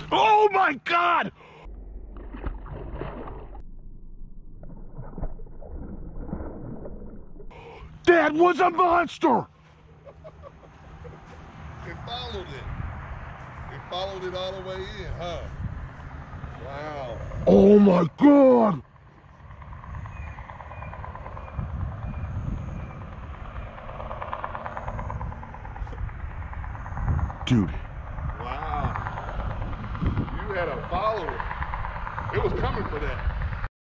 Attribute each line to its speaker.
Speaker 1: Oh my God! That was a monster!
Speaker 2: It followed it. It followed it all the way in, huh? Wow.
Speaker 1: Oh my God! Dude.
Speaker 2: Wow. You had a follower. It was coming for that.